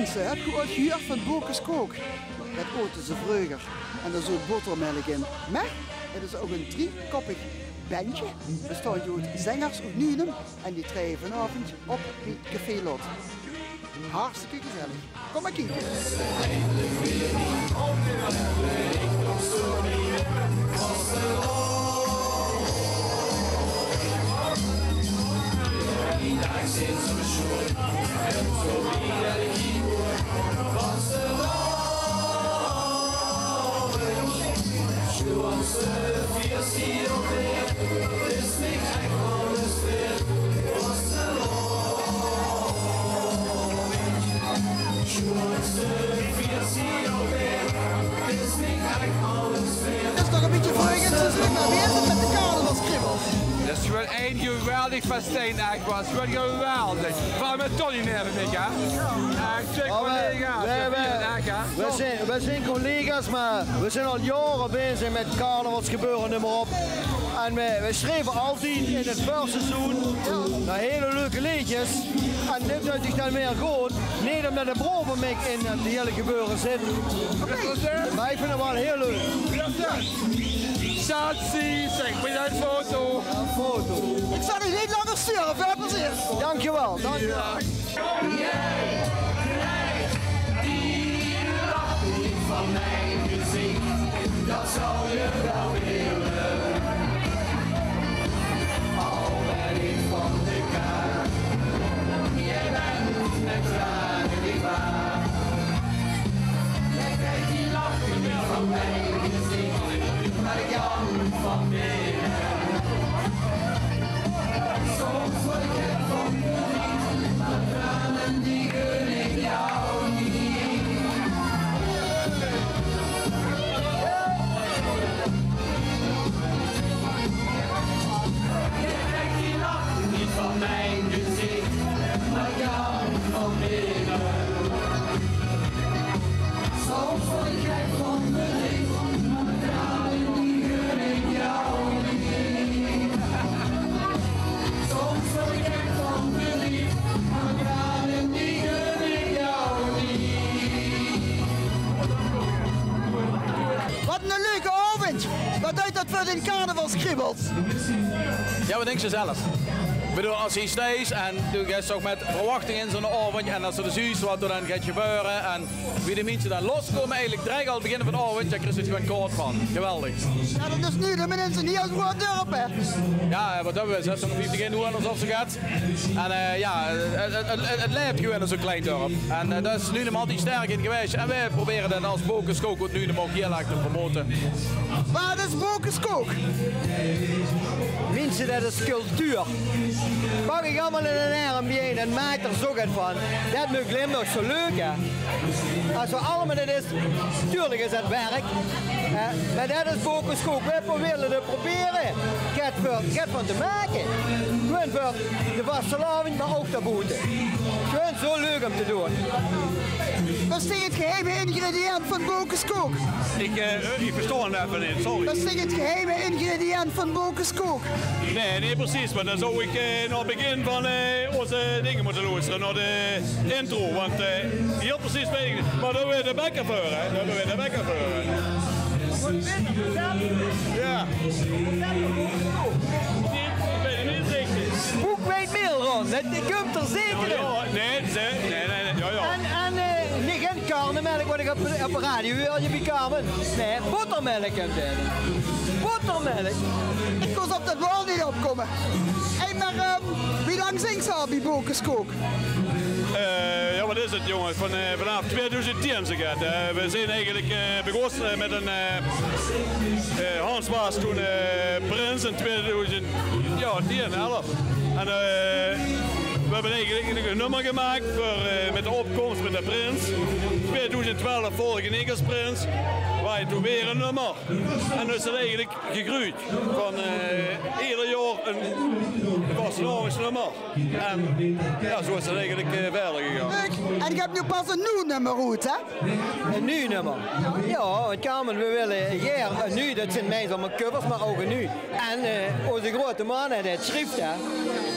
mensen, heb je ooit gehoord van Bocuse Coke? Dat oten ze vroeger. En daar zit botermelk in. Maar het is ook een driekoppig bandje. Bestaat uit zangers uit Nuenen. En die treden vanavond op het Café Lot. Hartstikke gezellig. Kom maar kijken. Dat is toch een beetje vreugd, maar wie is het met de carnavalskribbels? Dat is gewoon een geweldig festijn echt was. Gewoon geweldig. Vooral met Tony nemen ik hè. Echt collega's. We zijn collega's, maar we zijn al jaren bezig met carnavalsgebeuren nummer op. En we schreven altijd in het voorseizoen naar hele leuke liedjes. En dit doet zich dan meer goed. Niet omdat de brobenmik in het hele gebeuren zit. Maar ik vind het wel heel leuk. Satie, zeg maar een foto. Een foto. Ik zal u niet langer sturen, veel plezier. Dankjewel. Dankjewel. Die lacht niet van mijn gezicht, dat zou je wel willen. Al ben ik van de kaart, jij bent met tranen die waar. Jij krijgt die lach niet van mijn gezicht, maar ik jank van binnen. Soms word ik gek van verdriet, maar tranen die gun ik jou niet. Jij krijgt die lach niet van mijn gezicht, maar ik jank van binnen. Soms word ik gek van verdriet, maar tranen die gun ik jou niet. Soms word ik gek van verdriet, maar tranen die gun ik jou niet. Wat een leuke avond. Wat doet dat voor de carnavalskribbels? Ja, wat denk je zelf? Ik bedoel, als hij steeds en je gaat ook met verwachting in zo'n avond en als er de zuus wat er dan gaat gebeuren en wie de mensen dan loskomen, eigenlijk direct al het begin van de avond, dan krijg je er gewoon koud van. Geweldig. Ja, dat is nu de mensen niet als groot dorp, hè? Ja, wat hebben we? 650 inwoners of zo gaat. En ja, het leeft gewoon in zo'n klein dorp. En dat is nu nog altijd sterk in geweest. En wij proberen dat als Bocuse Coke ook nu nog ook heel erg te promoten. Wat is Bocuse Coke? Mensen, dat is cultuur. Pak ik allemaal in een arm en maak er zo wat van. Dat maakt Limburg zo leuk, hè. Als we allemaal dit is, tuurlijk is het werk. Maar dat is Bocuse Coke. Wij proberen te proberen. Get van te maken. Gewoon voor de vastelavond, maar ook daarbuiten. Gewoon zo leuk om te doen. Wat is het geheime ingrediënt van Bocuse Coke? Ik versta het even niet, sorry. Wat is het geheime ingrediënt van Bocuse Coke? Nee, precies, maar dan zou ik naar het begin van onze dingen moeten luisteren, naar de intro, want heel precies weet ik niet. Maar dan weer de bekker voor, hè? Dan weer de bekker voor. Ja. Ik weet het niet richtig. Boek weet meer, Ron. Dat komt er zeker in. Ja, nee, ja. En geen karnemelk wat ik op de radio wil je bekamen. Nee, botermelk en dit. Botermelk. Ik kon op dat woord niet opkomen. Hey, maar wie lang zingt ze al bij Bocuse Coke? Ja, wat is het jongens? Vanaf 2010 zeg het. We zijn eigenlijk begonnen met een Hans was toen prins in 2010, 11. En we hebben eigenlijk een nummer gemaakt met de opkomst met de prins. 2012 volgde ik als prins. Waar je toen weer een nummer. En dus is het eigenlijk gegroeid. Van ieder jaar een vastenavondsnummer. En ja, zo is het eigenlijk verder gegaan. Leuk. En je hebt nu pas een nieuw nummer uit, hè? Een nieuw nummer. Ja, het Carmen, we willen een nu, dat zijn mensen allemaal covers, maar ook een nu. En onze grote man, het schrift, hè.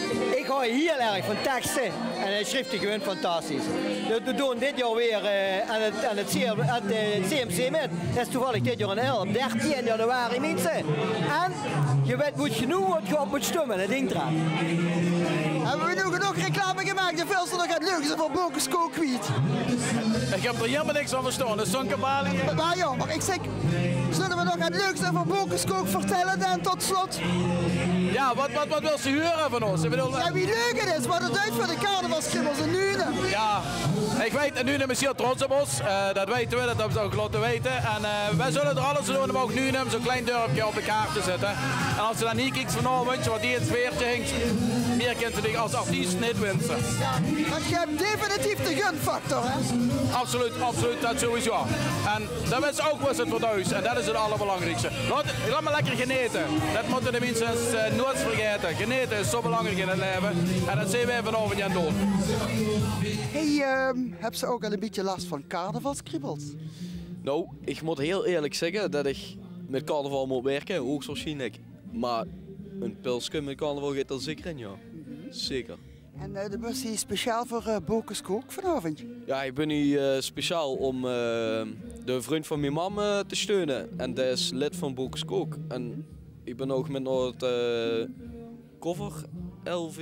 ik hou heel erg van teksten en hij schrijft die gewoon fantastisch. We doen dit jaar weer aan het CMC met. Dat is toevallig dit jaar een helm, 13 januari mensen. En je weet moet genoeg wat je op moet stemmen, dat ding eraan. Hebben we nu genoeg reclame gemaakt? De veel nog het leukste van Bokenskook kwijt. Ik heb er helemaal niks van verstaan. Dat is zo'n kabalie. Maar ja, maar ik zeg, zullen we nog het leukste van Bokenskook vertellen dan tot slot? Ja, wat wil ze huren van ons? Ik bedoel, Ja, wie leuk het is, wat het uit voor de carnavalskribbels in Nuenen. ja, ik weet, en Nuenen is heel trots op ons. Dat weten we, dat hebben ze ook laten weten. En wij zullen er alles doen om ook Nuenen zo'n klein dorpje op de kaart te zetten. En als ze dan niet kijkt van wat die in het sfeertje hinkt, meer kent ze als artiest niet wensen. Want je hebt definitief de gunfactor, hè? Absoluut, dat sowieso. En dat is ook was het voor thuis. En dat is het allerbelangrijkste. Laat me lekker genieten. Dat moeten de mensen nooit vergeten. Genieten is zo belangrijk in het leven. En dat zien wij vanavond aan doen. Hey, heb ze ook al een beetje last van carnavalskribbels? Nou, ik moet heel eerlijk zeggen dat ik met carnaval moet werken, hoogstwaarschijnlijk. Maar een pilsje met carnaval gaat er zeker in, ja. Zeker. En de bus is speciaal voor Bokenskook vanavond. Ja, ik ben hier speciaal om de vriend van mijn mam te steunen. En dat is lid van Bokenskook. En ik ben ook met het cover 11,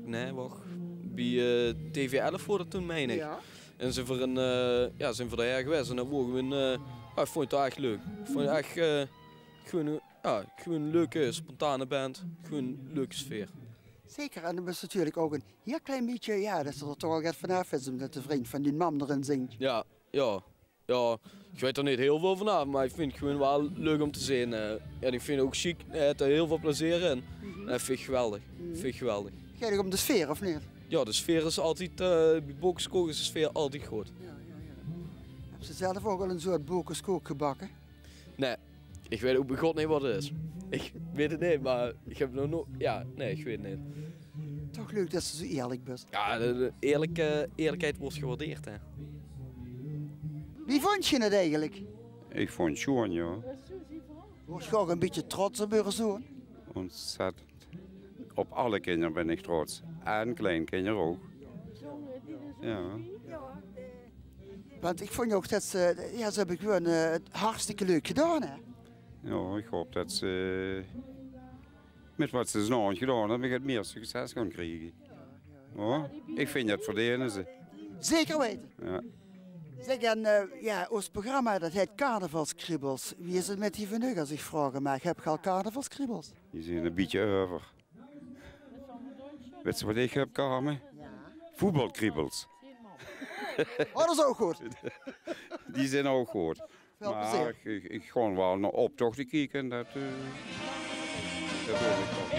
bij TV11 voor dat toen, meen ik. Ja. En ze voor zijn voor de her geweest. En dan wogen we ik vond het echt leuk. Ik vond het echt gewoon een leuke, spontane band. Gewoon een leuke sfeer. Zeker, en er is natuurlijk ook een heel klein beetje, ja, dat ze er toch al gaat vanaf is, omdat de vriend van die mam erin zingt. Ja, ik weet er niet heel veel vanaf, maar ik vind het gewoon wel leuk om te zien. En ik vind het ook chic, hij heeft er heel veel plezier in. En dat vind ik geweldig. Gaat het om de sfeer, of niet? Ja, de sfeer is altijd, bij Bokenskook is de sfeer altijd goed. Heb ze zelf ook al een soort Bokenskook gebakken? Nee, ik weet ook bij God niet wat het is. Ik weet het niet, maar ik heb nog nooit, ik weet het niet. Toch leuk dat ze zo eerlijk is. Ja, de eerlijkheid wordt gewaardeerd, hè. Wie vond je het eigenlijk? Ik vond het schoon, ja. Word je ook een beetje trots op je zoon? Ontzettend. Op alle kinderen ben ik trots. En kleinkinderen ook. Ja. Want ik vond ook dat ze hebben gewoon het hartstikke leuk gedaan, hè? Ja, ik hoop dat ze met wat ze nou gedaan hebben, het meer succes gaan krijgen. Ja, ik vind dat verdienen ze. Zeker weten. Ja. Zeg, en ons programma dat heet Carnavalskribbels. Wie is het met die vandaag als ik vragen mag? Heb je al carnavalskribbels? Die zijn een beetje over. Weet je wat ik heb, Carmen? Voetbalkribbels. Oh, dat is ook goed. Die zijn ook goed. Veel Maar plezier. ik gewoon wel naar optochten kijken. Dat doe ik wel.